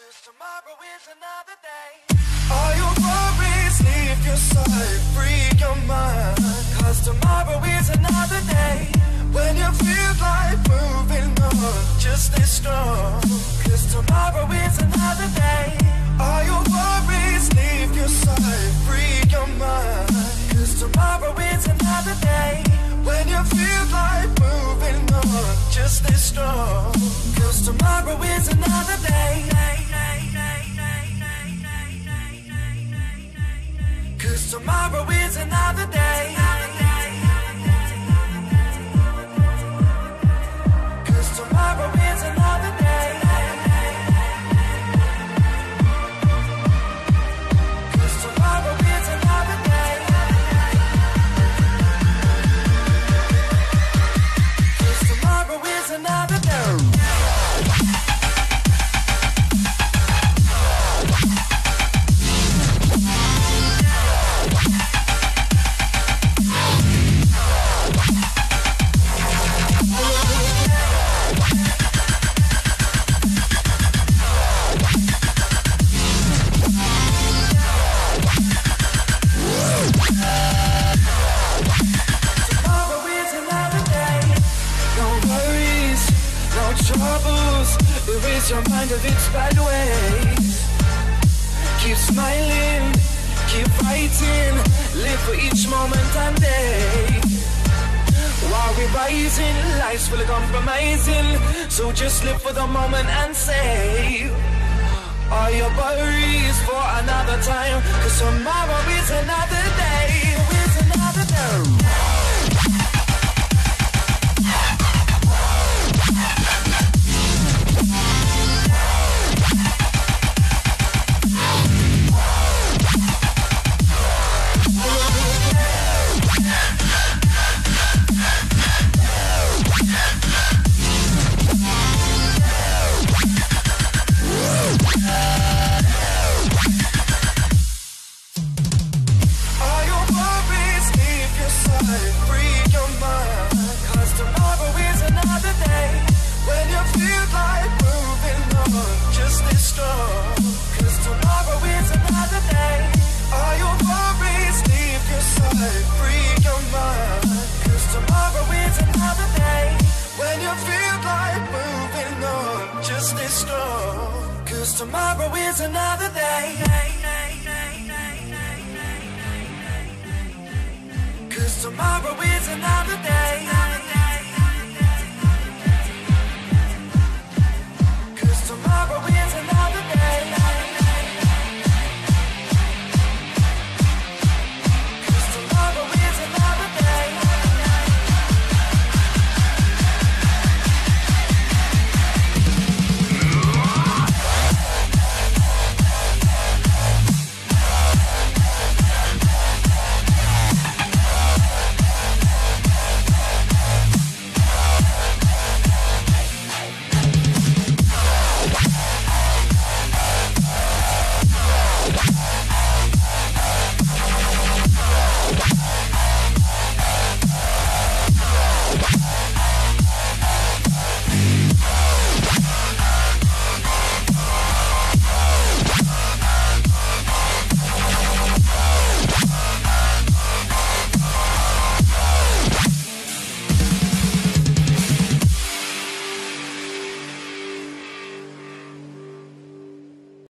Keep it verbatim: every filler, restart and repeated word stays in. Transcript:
'cause tomorrow is another day. All your worries, leave your side, free your mind, 'cause tomorrow is another day. When you feel like moving on, just stay strong, 'cause tomorrow is another day. All your worries, leave your side, free your mind, 'cause tomorrow is another day. When you feel like moving on, just stay strong, 'cause tomorrow is another day. 'Cause tomorrow is another day. 'Cause tomorrow is another day. 'Cause tomorrow is another day. 'Cause tomorrow is another day. Troubles, erase your mind of its bad ways. Keep smiling, keep fighting, live for each moment and day. While we're rising, life's full of compromising, so just live for the moment and save all your worries for another time, 'cause tomorrow is another day. Is another day. Tomorrow is another day. 'Cause tomorrow is another day.